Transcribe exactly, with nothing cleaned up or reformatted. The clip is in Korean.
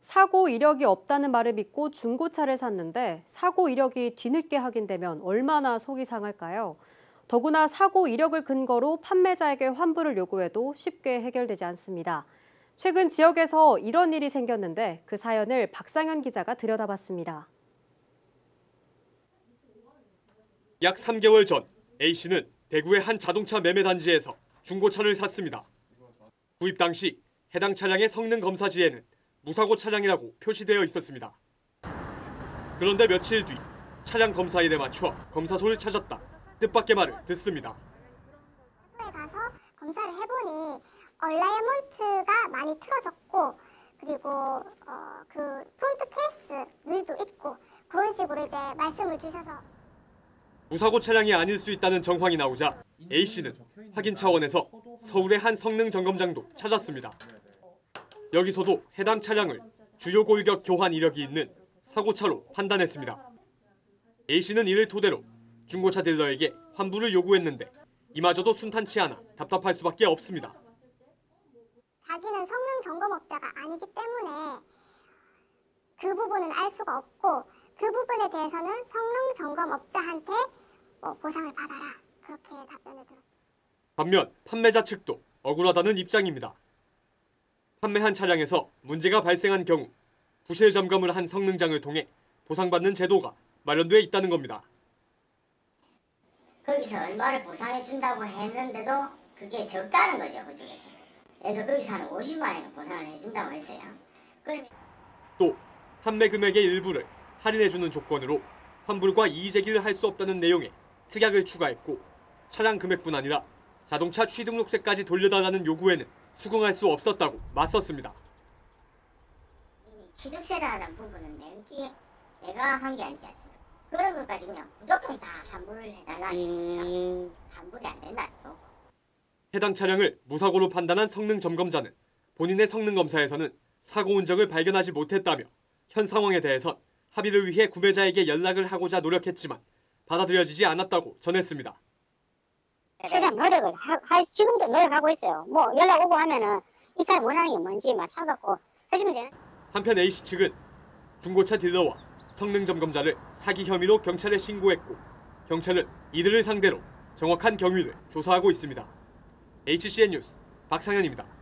사고 이력이 없다는 말을 믿고 중고차를 샀는데 사고 이력이 뒤늦게 확인되면 얼마나 속이 상할까요? 더구나 사고 이력을 근거로 판매자에게 환불을 요구해도 쉽게 해결되지 않습니다. 최근 지역에서 이런 일이 생겼는데 그 사연을 박상현 기자가 들여다봤습니다. 약 삼 개월 전 A씨는 대구의 한 자동차 매매 단지에서 중고차를 샀습니다. 구입 당시 해당 차량의 성능 검사지에는 무사고 차량이라고 표시되어 있었습니다. 그런데 며칠 뒤 차량 검사일에 맞춰 검사소를 찾았다 뜻밖의 말을 듣습니다. 소에 가서 검사를 해보니 얼라이먼트가 많이 틀어졌고 그리고 어, 그 프론트 케이스 물도 있고 그런 식으로 이제 말씀을 주셔서 무사고 차량이 아닐 수 있다는 정황이 나오자 A씨는 확인 차원에서 서울의 한 성능 점검장도 찾았습니다. 여기서도 해당 차량을 주요 골격 교환 이력이 있는 사고차로 판단했습니다. A씨는 이를 토대로 중고차 딜러에게 환불을 요구했는데 이마저도 순탄치 않아 답답할 수밖에 없습니다. 자기는 성능 점검업자가 아니기 때문에 그 부분은 알 수가 없고 그 부분에 대해서는 성능 점검업자한테 뭐 보상을 받아라 그렇게 답변을 들었습니다. 반면 판매자 측도 억울하다는 입장입니다. 판매한 차량에서 문제가 발생한 경우 부실 점검을 한 성능장을 통해 보상받는 제도가 마련돼 있다는 겁니다. 거기서 얼마를 보상해 준다고 했는데도 그게 적다는 거죠, 그중에서. 그래서 거기서 한 오십만 원을 보상을 해준다고 했어요. 그러면... 또 판매 금액의 일부를 할인해주는 조건으로 환불과 이의 제기를 할 수 없다는 내용의 특약을 추가했고 차량 금액뿐 아니라 자동차 취등록세까지 돌려달라는 요구에는 수긍할 수 없었다고 맞섰습니다. 취득세라는 부분은 내기 내가 한 게 아니지 않습니까? 그런 것까지 그냥 무조건 다 환불을 해달라니까 음... 환불이 안 된다는 거고. 해당 차량을 무사고로 판단한 성능 점검자는 본인의 성능 검사에서는 사고 흔적을 발견하지 못했다며 현 상황에 대해선 합의를 위해 구매자에게 연락을 하고자 노력했지만 받아들여지지 않았다고 전했습니다. 최대한 노력을 하, 할 지금도 노력하고 있어요. 뭐 연락 오고 하면은 이 사람 원하는 게 뭔지 맞춰갖고 해주면 되는. 한편 A씨 측은 중고차 딜러와 성능 점검자를 사기 혐의로 경찰에 신고했고 경찰은 이들을 상대로 정확한 경위를 조사하고 있습니다. 에이치씨엔 뉴스 박상현입니다.